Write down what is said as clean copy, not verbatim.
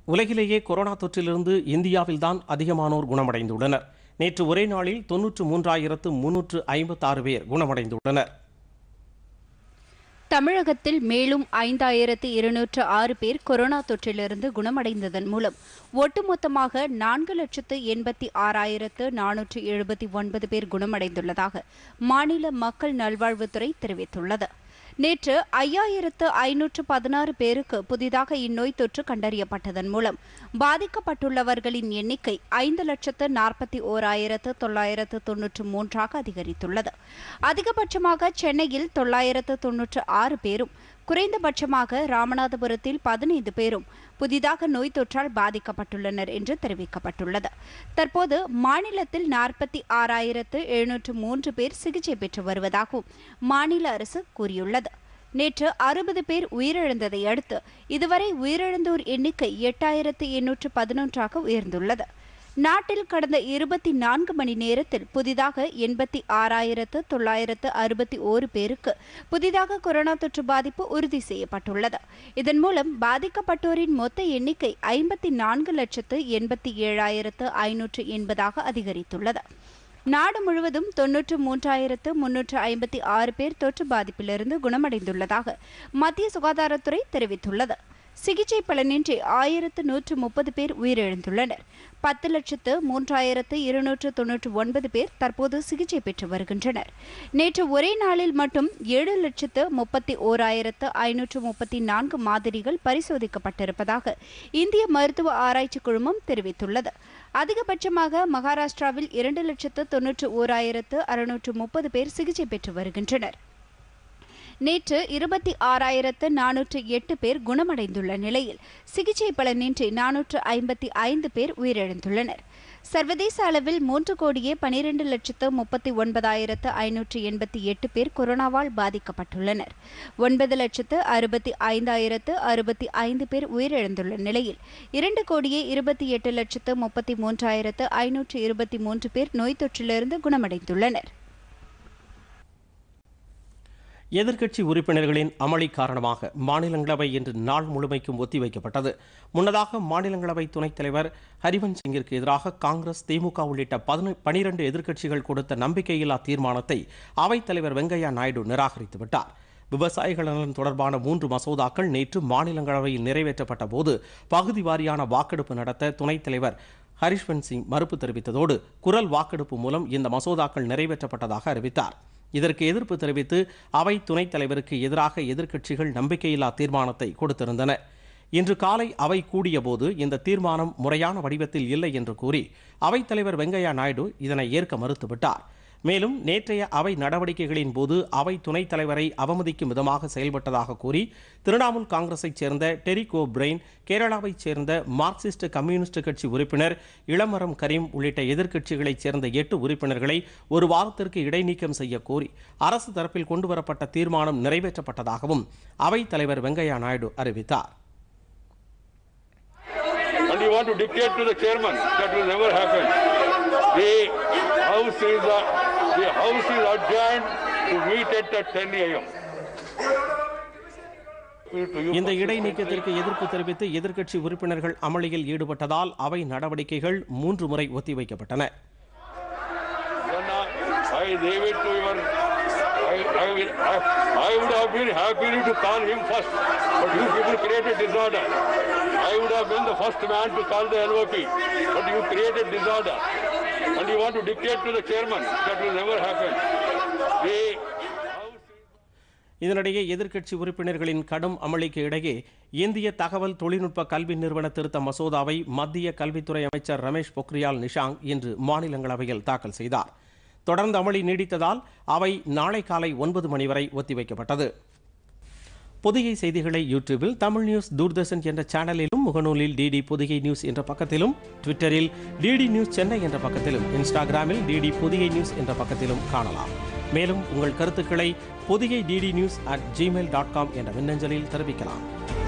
உலகிலேயே கொரோனா தொற்றிலிருந்து இந்தியாவில்தான் அதிகமானோர் குணமடைந்துள்ளனர். நேற்று ஒரே நாளில் 93,356 பேர் குணமடைந்துள்ளனர். தமிழகத்தில் மேலும் 5,206 பேர் கொரோனா தொற்றிலிருந்து குணமடைந்ததன் மூலம் ஒட்டுமொத்தமாக 4,86,479 பேர் குணமடைந்துள்ளதாக மாநில மக்கள் நல்வாழ்வுத்துறை தெரிவித்துள்ளது. நேற்று 5,516 பேருக்கு புதிதாக இந்நோய் தொற்று கண்டறியப்பட்டதன் மூலம் பாதிக்கப்பட்டுள்ளவர்களின் எண்ணிக்கை 5,41,993 அதிகரித்துள்ளது. அதிகபட்சமாக சென்னையில் 996 பேரும், குறைந்தபட்சமாக ராமநாதபுரத்தில் 15 பேரும் புதிதாக நோய் தொற்றால் பாதிக்கப்பட்டுள்ளனர் என்று தெரிவிக்கப்பட்டுள்ளது. தற்போது மாநிலத்தில் 46,703 பேர் சிகிச்சை பெற்று வருவதாகவும் மாநில அரசு கூறியுள்ளது. நேற்று 60 பேர் உயிரிழந்ததை அடுத்து இதுவரை உயிரிழந்தோர் எண்ணிக்கை 8,811 உயர்ந்துள்ளது. நாட்டில் கடந்த 24 மணி நேரத்தில் புதிதாக 86,961 பேருக்கு புதிதாக கொரோனா தொற்று பாதிப்பு உறுதி செய்யப்பட்டுள்ளது. இதன் மூலம் பாதிக்கப்பட்டோரின் மொத்த எண்ணிக்கை 54,87,580 அதிகரித்துள்ளது. நாடு முழுவதும் 93,356 பேர் தொற்று பாதிப்பிலிருந்து குணமடைந்துள்ளதாக மத்திய சுகாதாரத்துறை தெரிவித்துள்ளது. சிகிச்சை பலனின்றி 1,130 பேர் உயிரிழந்துள்ளனர். 10,03,299 பேர் தற்போது சிகிச்சை பெற்று வருகின்றனர். நேற்று ஒரே நாளில் மட்டும் 7,31,534 மாதிரிகள் பரிசோதிக்கப்பட்டிருப்பதாக இந்திய மருத்துவ ஆராய்ச்சி குழுமம் தெரிவித்துள்ளது. அதிகபட்சமாக மகாராஷ்டிராவில் 2,91,630 பேர் சிகிச்சை பெற்று வருகின்றனர். நேற்று 26,408 பேர் குணமடைந்துள்ள நிலையில் சிகிச்சை பலனின்றி 455 பேர் உயிரிழந்துள்ளனர். சர்வதேச அளவில் 3,12,39,588 பேர் கொரோனாவால் பாதிக்கப்பட்டுள்ளனர். 9,65,065 பேர் உயிரிழந்துள்ள நிலையில் 2,28,33,523 பேர் நோய் தொற்றிலிருந்து குணமடைந்துள்ளனர். எதிர்க்கட்சி உறுப்பினர்களின் அமளி காரணமாக மாநிலங்களவை இன்று நாள் முழுமைக்கும் ஒத்திவைக்கப்பட்டது. முன்னதாக மாநிலங்களவை துணைத் தலைவர் ஹரிவன்ஷ் சிங்கிற்கு எதிராக காங்கிரஸ், திமுக உள்ளிட்ட 12 எதிர்க்கட்சிகள் கொடுத்த நம்பிக்கையில்லா தீர்மானத்தை அவைத் தலைவர் வெங்கையா நாயுடு நிராகரித்துவிட்டார். விவசாயிகள் நலன் தொடர்பான 3 மசோதாக்கள் நேற்று மாநிலங்களவையில் நிறைவேற்றப்பட்ட போது பகுதி வாரியான வாக்கெடுப்பு நடத்த துணைத் தலைவர் ஹரிவன்ஷ் சிங் மறுப்பு தெரிவித்ததோடு குரல் வாக்கெடுப்பு மூலம் இந்த மசோதாக்கள் நிறைவேற்றப்பட்டதாக அறிவித்தார். இதற்கு எதிர்ப்பு தெரிவித்து அவை துணைத் தலைவருக்கு எதிராக எதிர்க்கட்சிகள் நம்பிக்கையில்லா தீர்மானத்தை கொடுத்திருந்தன. இன்று காலை அவை கூடிய போது இந்த தீர்மானம் முறையான வடிவத்தில் இல்லை என்று கூறி அவைத் தலைவர் வெங்கையா நாயுடு இதனை ஏற்க மறுத்துவிட்டார். மேலும் நேற்றைய அவை நடவடிக்கைகளின் போது அவை துணைத் தலைவரை அவமதிக்கும் விதமாக செயல்பட்டதாக கூறி திரிணாமுல் காங்கிரஸைச் சேர்ந்த டெரிக் ஓ பிரெயின், கேரளாவைச் சேர்ந்த மார்க்சிஸ்ட் கம்யூனிஸ்ட் கட்சி உறுப்பினர் இளமரம் கரீம் உள்ளிட்ட எதிர்க்கட்சிகளைச் சேர்ந்த 8 உறுப்பினர்களை ஒரு வாரத்திற்கு இடைநீக்கம் செய்ய கோரி அரசு தரப்பில் கொண்டுவரப்பட்ட தீர்மானம் நிறைவேற்றப்பட்டதாகவும் அவைத் தலைவர் வெங்கையா நாயுடு அறிவித்தார். And you want to dictate to the chairman? That will never happen. The house is adjourned to meet at 10 a.m. இந்த இடைநீக்கத்திற்கு எதிர்ப்பு தெரிவித்து எதிர்க்கட்சி உறுப்பினர்கள் அமளியில் ஈடுபட்டதால் அவை நடவடிக்கைகள் 3 முறை ஒத்திவைக்கப்பட்டன. I would have been happy to call him first, but you people created disorder. I would have been the first man to call the LOP, but you created disorder. And you want to dictate to the chairman? That will never happen. இதனிடையே எதிர்க்கட்சி உறுப்பினர்களின் கடும் அமளிக்கு இடையே இந்திய தகவல் தொழில்நுட்ப கல்வி நிறுவன திருத்த மசோதாவை மத்திய கல்வித்துறை அமைச்சர் ரமேஷ் பொக்ரியால் நிஷாங்க் இன்று மாநிலங்களவையில் தாக்கல் செய்தார். தொடர்ந்து அமளி நீடித்ததால் அவை நாளை காலை 9 மணி வரை ஒத்திவைக்கப்பட்டது. பொதிகை செய்திகளை யூடியூபில் தமிழ் நியூஸ் தூர்தர்ஷன் என்ற சேனலிலும், முகநூலில் டிடி பொதிகை நியூஸ் என்ற பக்கத்திலும், ட்விட்டரில் டிடி நியூஸ் சென்னை என்ற பக்கத்திலும், இன்ஸ்டாகிராமில் டிடி பொதிகை நியூஸ் என்ற பக்கத்திலும் காணலாம். மேலும் உங்கள் கருத்துக்களை பொதிகை DD news@gmail.com என்ற மின்னஞ்சலில் தெரிவிக்கலாம்.